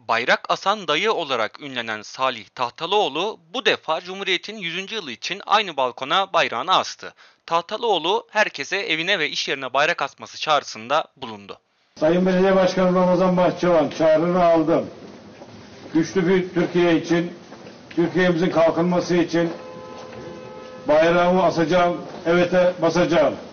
Bayrak asan dayı olarak ünlenen Salih Tahtalıoğlu bu defa Cumhuriyet'in 100. yılı için aynı balkona bayrağını astı. Tahtalıoğlu herkese evine ve iş yerine bayrak asması çağrısında bulundu. Sayın Belediye Başkanı Ramazan Bahçıvan, çağrını aldım. Güçlü bir Türkiye için, Türkiye'mizin kalkınması için bayrağımı asacağım, evet'e basacağım.